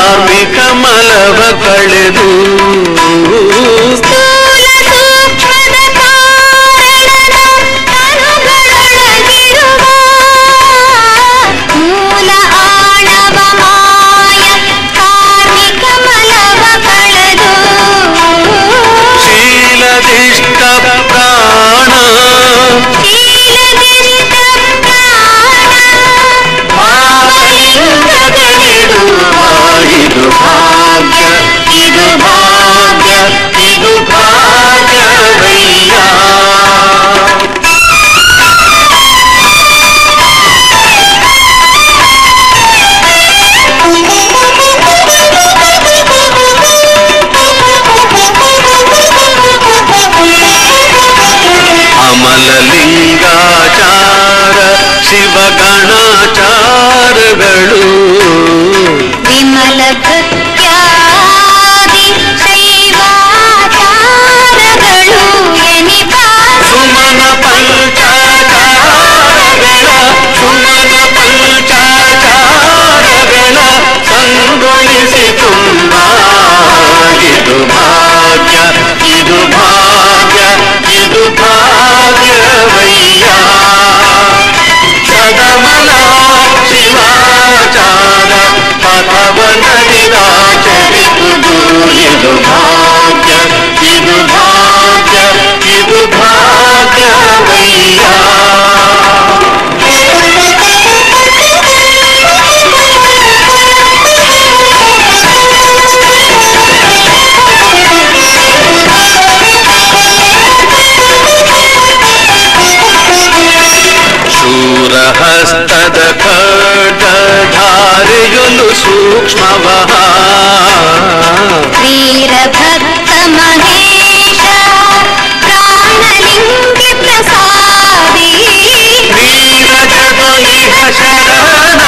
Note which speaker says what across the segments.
Speaker 1: ಕಾರ್ಮಿಕ ಮಲವ ಕಳೆದು ಲಿಂಗಾಚಾರ ಶಿವಗಣಾಚಾರಗಳು
Speaker 2: ವಿಮಲ ಭಕ್ತ್ಯಾದಿ ಶೈವಾಚಾರಗಳು ಎನಿಪ
Speaker 1: ಸುಮನ ಪಂಚಾಚಾರಗಳ ಸಂಗೊಳಿಸಿ ತುಂಬ ಇದು ಭಾಗ್ಯ ಇದು ಭಾಗ್ಯ ಇದು ಭಾಗ್ಯವಯ್ಯ ಸದಮಲ ಶಿವಾಚಾರ ಪಥವ ನಡೆದಾಚರಿಸುವುದು ಇದು ಭಾಗ್ಯ ಇದು ಭಾಗ್ಯ ಇದು ಭಾಗ್ಯವಯ್ಯ ಶೂರಹಸ್ತದ ಖಡ್ಗಧಾರೆಯೊಲು ಸೂಕ್ಷ್ಮವಃ
Speaker 2: ವೀರಭಕ್ತ ಮಹೇಶ ಪ್ರಾಣಲಿಂಗಿ ಪ್ರಸಾದಿ
Speaker 1: ವೀರಜಗಲಿಹ ಶರಣ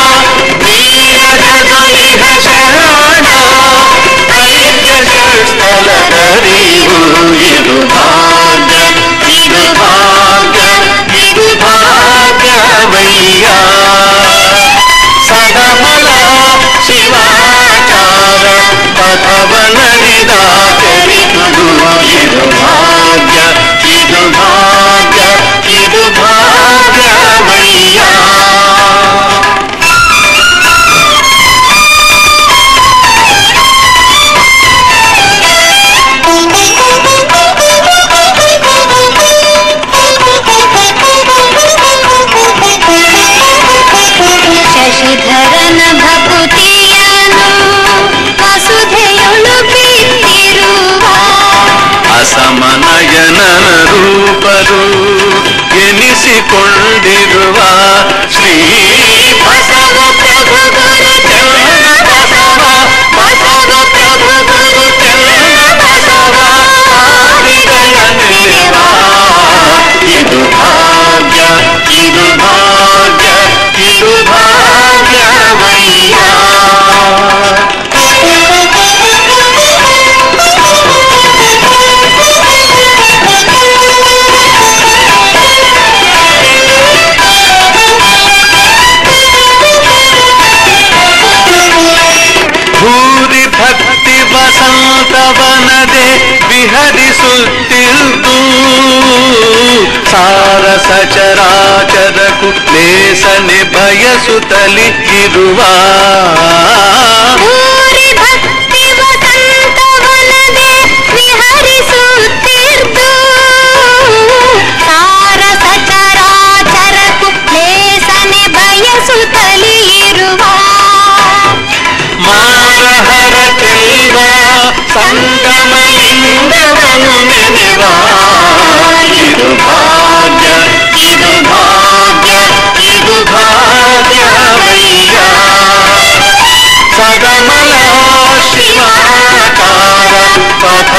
Speaker 1: ವೀರಜಗಲಿಹ ಶರಣ ಐಕ್ಯ ಸ್ಥಳದರಿವು ಇದು ಭಾಗ್ಯ ಇದು ಭಾಗ್ಯ ಇದು ಭಾಗ್ಯವಯ್ಯ ಸದಮಲ ಶಿವಾಚಾರ ಪಥವ ನಡೆದಾಚರಿಸುವುದು ಇದು ಭಾಗ್ಯ ಇದು ಭಾಗ್ಯ ಇದು ಭಾಗ್ಯವಯ್ಯ
Speaker 2: ಶಶಿಧರನ ಭಕುತಿಯನು ವಸುಧೆಯೊಳು ಬಿತ್ತಿರುವ
Speaker 1: ಅಸಮನಯನನ ರೂಪರು ಎನಿಸಿಕೊಂಡಿರುವ ಶ್ರೀ ಬಸವ ಪ್ರಭು ಗುರು ಚರಣ ಬಸವ ಬಸವ ಪ್ರಭು ಗುರು ಚರಣ ಬಸವ ಆದಿಗಳ ನೆಲೆವ ಇದು ಭಾಗ್ಯ ಇದು ಭಾಗ್ಯ ಇದು ಭಾಗ್ಯವಯ್ಯ ಭೂರಿ ಭಕ್ತಿ ವಸಂತವನದೆ ವಿಹರಿಸುತ್ತಿದ್ದು ಸಾರ ಸಚರಾಚರಕು ಲೇಸನೆ ಬಯಸುತ್ತಲಿ ಇರುವ
Speaker 2: ಭೂರಿ ಭಕ್ತಿ ವಸಂತವನದೆ ವಿಹರಿಸುತ್ತಿದ್ದು ಸಾರ ಸಚರಾಚರಕು ಲೇಸನೆ ಬಯಸುತ್ತಲಿ ಇರುವ
Speaker 1: ಮಾರಹರ ಚೆಲ್ವ ಸಂಗಮಲಿಂಗವನು ನೆನೆವ ಇದು ಭಾಗ್ಯ ಇದು ಭಾಗ್ಯ ಇದು ಭಾಗ್ಯವಯ್ಯ ಸದಮಲ ಶಿವಾಚಾರ ಪಥ